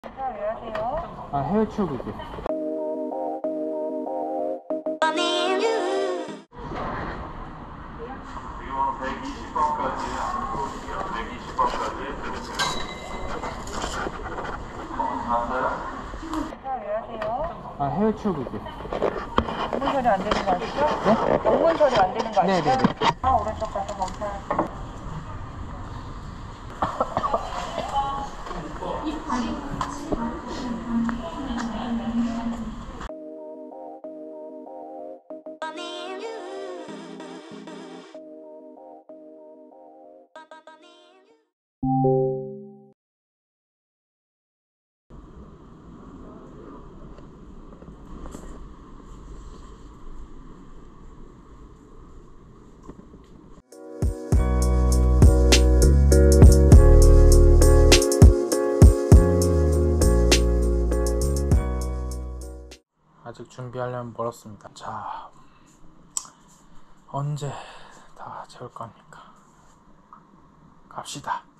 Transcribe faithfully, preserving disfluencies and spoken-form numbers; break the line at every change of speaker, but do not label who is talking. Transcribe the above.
자, 왜 하세요?
아, 헤어 치우고 있게.
지금 백이십 번까지 백이십 번까지 맞아요?
자, 왜 하세요?
아, 헤어 치우고 있게.
영문 처리 안 되는 거 아시죠? 네? 영문 처리 안 되는 거 아시죠?
네네네.
아, 오른쪽 가서 멈춰요.
아직 준비하려면 멀었습니다. 자, 언제 다 채울 겁니까? 갑시다.